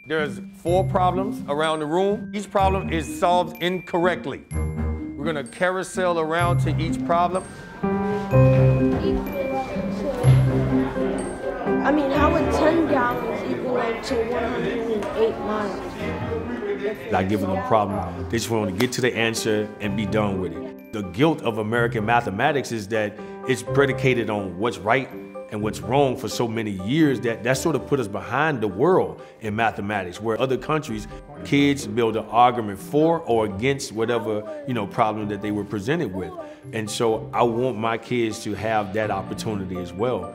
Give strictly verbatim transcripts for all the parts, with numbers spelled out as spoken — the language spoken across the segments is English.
There's four problems around the room. Each problem is solved incorrectly. We're gonna carousel around to each problem. I mean, how would ten gallons equal up to one hundred eight miles? I give them a problem. They just want to get to the answer and be done with it. The guilt of American mathematics is that it's predicated on what's right and what's wrong for so many years that that sort of put us behind the world in mathematics, where other countries, kids build an argument for or against whatever, you know, problem that they were presented with. And so I want my kids to have that opportunity as well.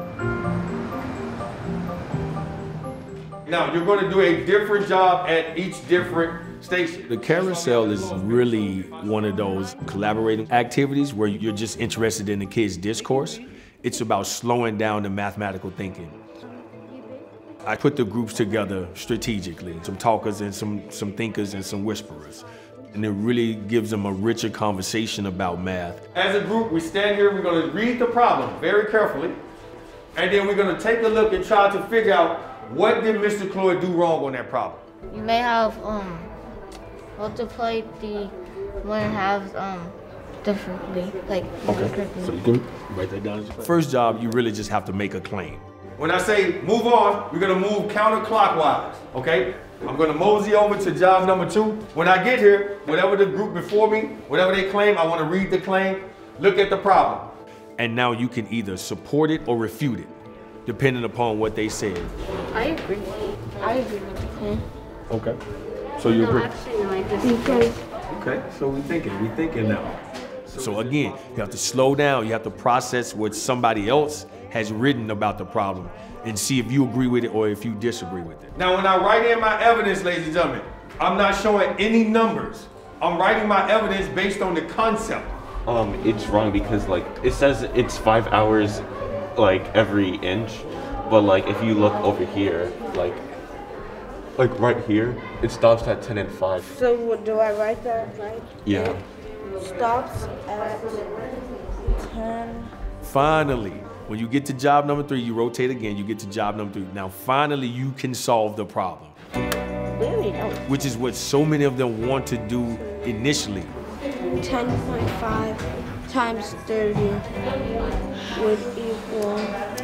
Now, you're going to do a different job at each different station. The carousel is really one of those collaborating activities where you're just interested in the kids' discourse. It's about slowing down the mathematical thinking. I put the groups together strategically, some talkers and some, some thinkers and some whisperers. And it really gives them a richer conversation about math. As a group, we stand here, we're going to read the problem very carefully, and then we're going to take a look and try to figure out what did Mister Cloyd do wrong on that problem. You may have um, multiplied the one and halves um, differently, like okay. differently. So you can write that down. First job, you really just have to make a claim. When I say move on, we're gonna move counterclockwise, okay? I'm gonna mosey over to job number two. When I get here, whatever the group before me, whatever they claim, I wanna read the claim, look at the problem. And now you can either support it or refute it, depending upon what they said. I agree. I agree with the claim. Okay. So you agree? No, actually, no, I disagree. Okay, so we thinking, we thinking now. So again, you have to slow down, you have to process what somebody else has written about the problem and see if you agree with it or if you disagree with it. Now, when I write in my evidence, ladies and gentlemen, I'm not showing any numbers. I'm writing my evidence based on the concept. Um, it's wrong because like, it says it's five hours like every inch, but like if you look over here, like like right here, it stops at ten and five. So what, do I write that right? Yeah. It stops at ten. Finally, when you get to job number three, you rotate again, you get to job number three. Now finally you can solve the problem. Really? No. Which is what so many of them want to do initially. ten point five times thirty would equal.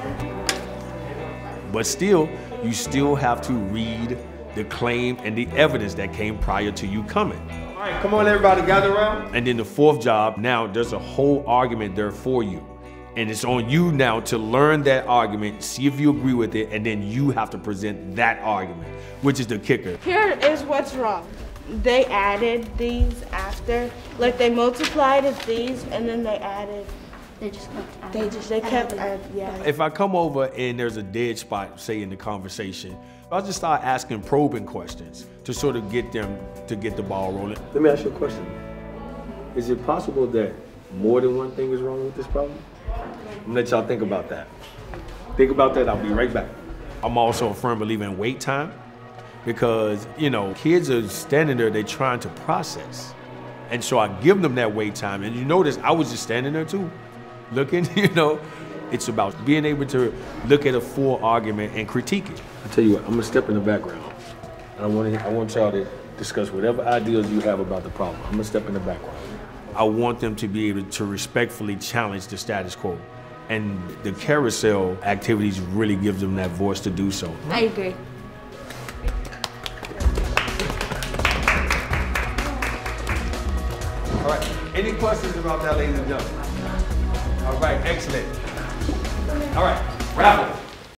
But still, you still have to read the claim and the evidence that came prior to you coming. All right, come on everybody, gather around. And then the fourth job, now there's a whole argument there for you. And it's on you now to learn that argument, see if you agree with it, and then you have to present that argument, which is the kicker. Here is what's wrong. They added these after, like they multiplied it these, and then they added. They just kept adding. They just they kept adding. Yeah. If I come over and there's a dead spot, say in the conversation, I'll just start asking probing questions to sort of get them to get the ball rolling. Let me ask you a question. Is it possible that more than one thing is wrong with this problem? I'm gonna let y'all think about that. Think about that, I'll be right back. I'm also a firm believer in wait time because, you know, kids are standing there, they're trying to process. And so I give them that wait time. And you notice I was just standing there too, looking, you know. It's about being able to look at a full argument and critique it. I tell you what, I'm gonna step in the background. And I want, I want y'all to discuss whatever ideas you have about the problem. I'm gonna step in the background. I want them to be able to respectfully challenge the status quo. And the carousel activities really give them that voice to do so. I agree. All right, any questions about that, ladies and gentlemen? All right, excellent. All right, raffle.